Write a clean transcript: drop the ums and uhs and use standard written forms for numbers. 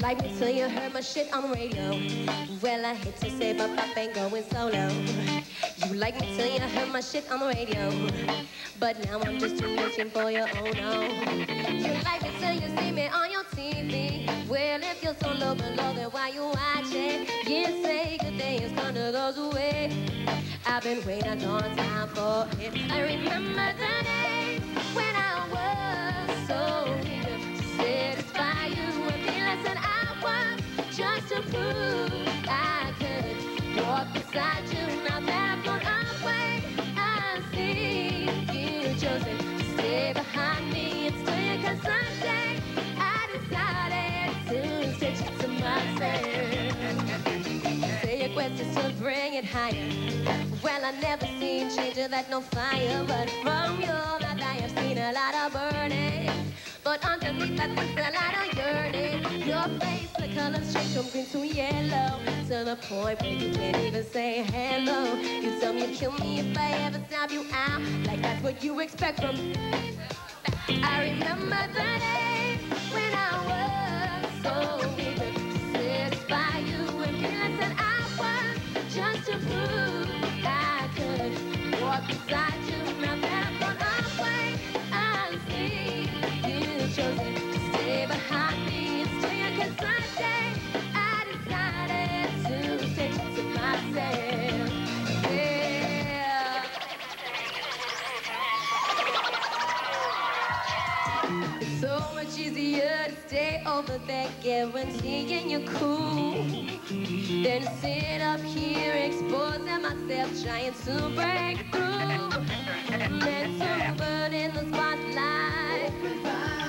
like me till you heard my shit on the radio. Well, I hate to say, but I ain't going solo. You like me till you heard my shit on the radio, but now I'm just reaching for your own home. You like me till you see me on your TV. Well, if you're so low below, then why you watching? You say good day is gonna goes away. I've been waiting a long time for it. I remember the day when I was so eager to satisfy you and be less than I was, just to prove I could walk beside you. Now that I've gone away, I see you chosen to stay behind me and stay, 'cause someday I decided to stitch to myself. Say your quest is to bring it higher. Well, I never seen change that no fire, but from your mouth I have seen a lot of burning. But underneath that there's a lot of yearning. Your face, the colors change from green to yellow, to the point where you can't even say hello. You tell me you'd kill me if I ever stop you out, like that's what you expect from me. I remember the day when I was so eager to satisfy you and be less than I was, just to prove I could walk beside you. Now that I've gone away, I see you chosen to stay behind me and stay, 'cause someday I decided to stay to myself. Yeah. It's so much easier to stay over there, guaranteeing you're cool, than to sit up here exposing myself, trying to break through. Meant to burn in the spotlight.